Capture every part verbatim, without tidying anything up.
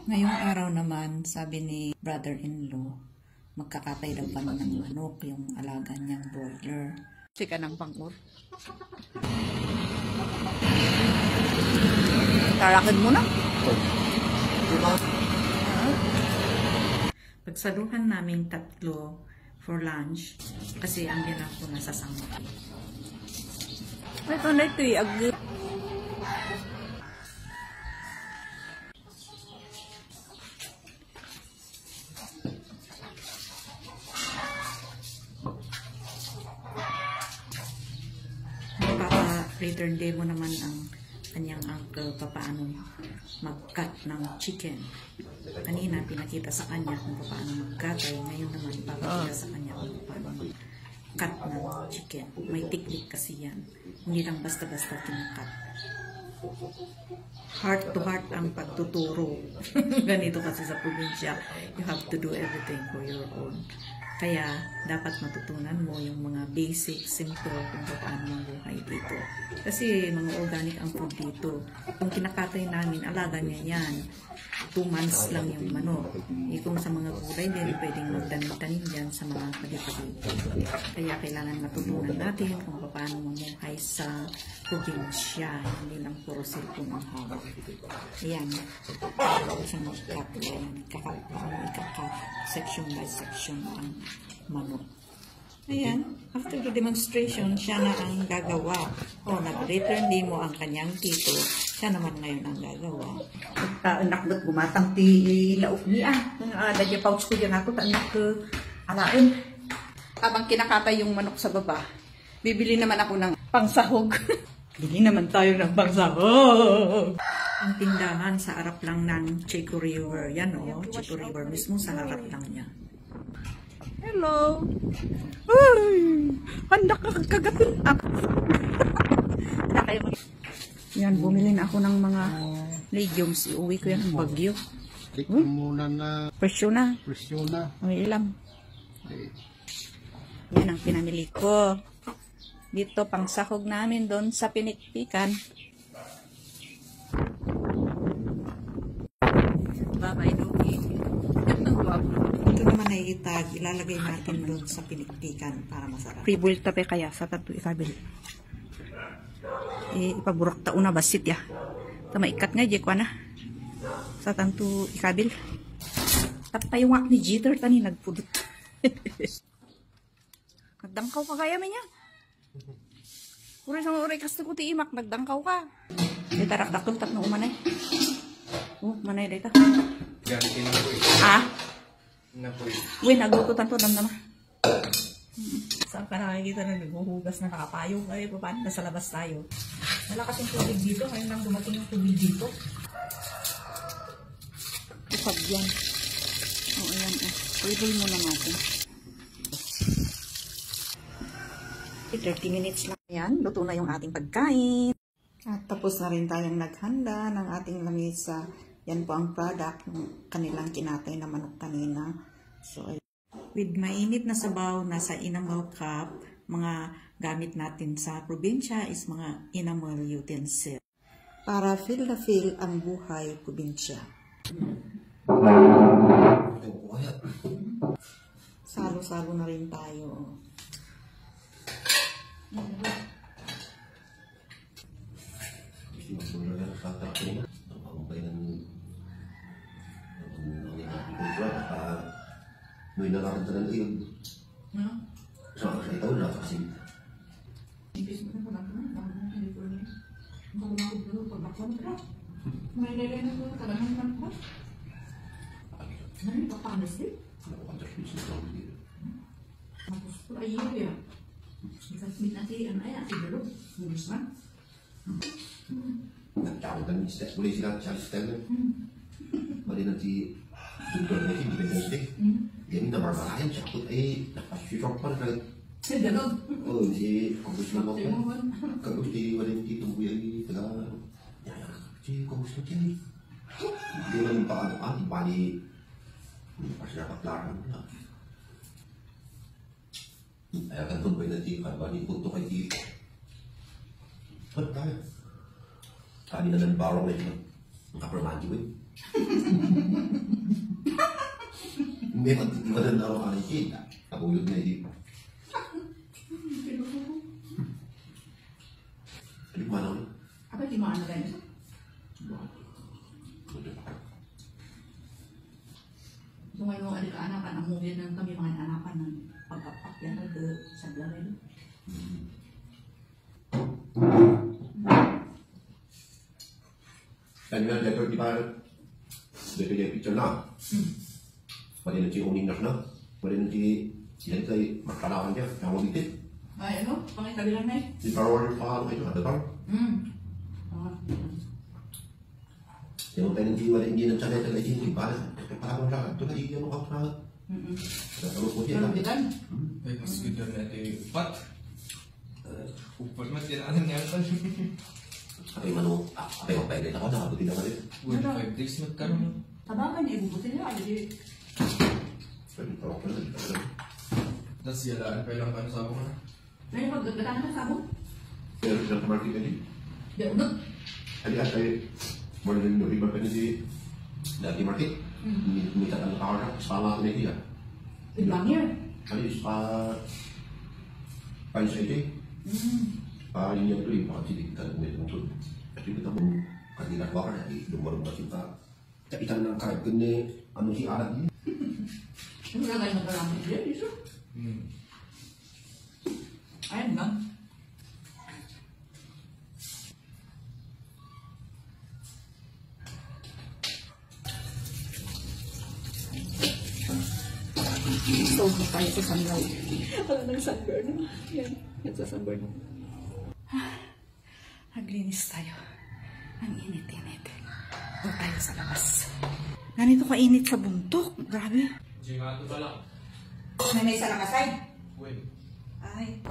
Ngayong araw naman, sabi ni brother-in-law, magkakatay daw kami ng manok, yung alaga niyang broiler. Sika ng pangur. Tarakin mo na. Diba? Pagsaluhan naming tatlo for lunch, kasi ang ginap ko nasa sangkot. Ito na ito eh, agad. Return day mo naman ang kanyang uncle paano mag-cut ng chicken. Kanina pinakita sa kanya kung paano mag-cut, ay ngayon naman ipapakita sa kanya kung paano mag-cut ng chicken. May technique kasi yan. Hindi lang basta-basta kinakat. Heart to heart ang pagtuturo. Ganito kasi sa probinsya. You have to do everything for your own. Kaya, dapat matutunan mo yung mga basic, simple kung paano mabuhay dito. Kasi, mga organic ang food dito. Kung kinakatay namin, alaga niya yan. Two months lang yung manok. E kung sa mga gulay din, pwedeng magtanim-tanim dyan sa mga paligid. Kaya, kailangan matutunan natin kung paano mamuhay sa probinsya. Hindi lang puro cellphone ang hawak. Ayan. Isang mag-cut. Ayan. Ikakat. Ikakat. Section by section ang manok. Ayan, after the demonstration, siya na ang gagawa. O, nag-return din mo ang kanyang tito. Siya naman ngayon ang gagawa. Anak do't gumatang ti lauk niya. Dadya pouch ko dyan ako, tanak ko alain. Habang kinakatay yung manok sa baba, bibili naman ako ng pangsahog. Bili naman tayo ng pangsahog. Ang tindahan sa harap lang ng Chico River. Yan o, Chico River mismo sa harap lang niya. Hello! Ay! Handa ka kagatin ako. Yan, bumili na ako ng mga legumes. Iuwi ko yan ng Bagyo. Tikman muna na. Presyo na. Presyo na. May ilam. Okay. Yan ang pinamili ko. Dito, pang sahog namin doon sa Pinikpikan. Bye-bye, Dogi. Ito naman ay itag, ilalagay natin doon sa Pinikpikan para masarap. Free-boil tape kaya sa tanto ikabil. Eh, ipaburak tao na basit ya. Tama ikat nga, jekwa na. Sa tanto ikabil. Tapay yung wak ni Jeter tani nagpudot. Nagdangkaw ka kaya man niya. Kuri sa mga oray kasto ko ti imak, nagdangkaw ka. Di tarak-dakol tatno umanay. Oh, manay dito. Ah? Uy, nagututan to, dam naman. Saan ka nakikita na naghuhugas na nakapayong? Ay, paano nasa labas tayo? Malakas yung tubig dito. Ngayon lang dumating yung tubig dito. Ipag yan. O, oh, ayan. Eh. Pwede muna natin. thirty minutes lang. Ayan, luto na yung ating pagkain. At tapos na rin tayong naghanda ng ating lamisa. Yan po ang product ng kanilang kinatay na manok kanina. So, with mainit na sabaw na sa enamel cup, mga gamit natin sa probinsya is mga enamel utensil. Para feel na feel ang buhay probinsya. Salo-salo na rin tayo. May nakakanta ng iyon. So, sa itaw na kasi. Ibis mo na pala ko na. Hindi ko rin. Ang kalumawag na ito. Pagbaksan ka. May lagay na ito. Talagang lang ko. Ano? Papanas din? Ako ang tasbis na tawag dito. Tapos po ay iyo yan. Ikasmin natin ang ay ati dalo. Nubis na. Nagtawag ka ng step. Muli sila sa step. Mali na si Dugdor na si Independence Day. Yan na marmalayan siya. Ay, nakasisok pa rin. Si Dalog. Oo, si Kobus na ako. Kagos di Valenti itong buya ni taga. Si Kobus na siya eh. Hindi naman pa ano ka. Bali, pas nakatlaran na. Ay, akan tuloy na di ka. Bali, punto kay di. Ba't tayo? Sabi na ng barong na yun. Ang kapermati mo yun. Hindi, iba na ako nakikita. Nabulog na hindi. Hindi ko manang. Apa di mana kan? So ngayon ada keanakan ang mungkin ng kami mga anakan ng pagkapakyan ke sebelah itu. Dan nga dito di ba dito yung picture na. Pwede na siya uminas na. Pwede na siya siya tayo magkalakan niya. Kaya mo bitit. Ay ano? Pangit kabilang na eh. Di ba order pa ako ito at ito? Hmm. Ah. Yung tayo hindi wala hindi ng sanay talaga hindi ba? Kaya parang wala. Ito na hindi ano ka na. Hmm. Natulog ko siya. Kalau kita Eh, mas ganda na ito yung upat. Upat mas tinaanan niya ito. Ako yung ano, ako yung pwede ako na. Buti naman ito. forty-five days magkaroon. tabakan niya ibubutin niya ada di. Pwede pa ako na. Tapos yalaan pa ilang kano sabong na. Ngayon maggagatan na sabon. Pero siya sa market hindi. Di unod. Adi at ay more than no iba pa hindi dati market. Minta ang tao na sa mga kumiti yan. Ibang niya. Kali sa panis ay day. Hmm. Ah, yun yung tuloy, baka hindi kita nag-uwi ng tuloy. At yung kita mo, kanina ko ka na, lumarong ba kita. Kapitan ng kahit gani, ano si Arad niya. Ano na ngayon nagkaramit dia di so. Hmm. Ayan ba? So, tayo sa sunlight. Wala nang sunburn. Yan. Yan sa sunburn. Naglinis tayo. Ang init-init. Doon tayo sa labas. Ganito kainit sa buntok. Grabe. Jimato ba lang? May may sa lakasay. When? Ay.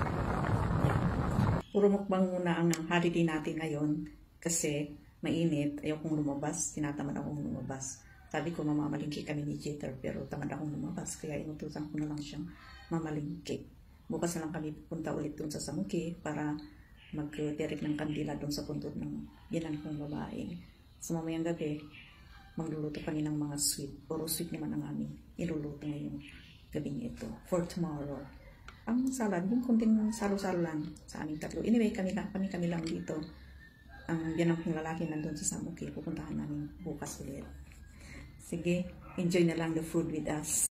Puro mukbang muna ang holiday natin ngayon kasi mainit. Ayaw kong lumabas. Tinatamad akong lumabas. Sabi ko mamamalingki kami ni Jeter pero tamad akong lumabas. Kaya inutusan ko na lang siyang mamalingki. Bukas na lang kami punta ulit dun sa Samuki para mag-derek ng kandila dun sa puntod ng binan kong babae. Sa mamayang gabi, magluluto kami ng mga sweet. Puro sweet naman ang aming iluluto ngayong gabing ito for tomorrow. Ang salad, yung kunting salo-salo lang sa aming tatlo. Anyway, kami, kami, kami lang dito. Ang binan kong lalaki nandun sa Samuki. Pupuntahan namin bukas ulit. Sige, enjoy na lang the food with us.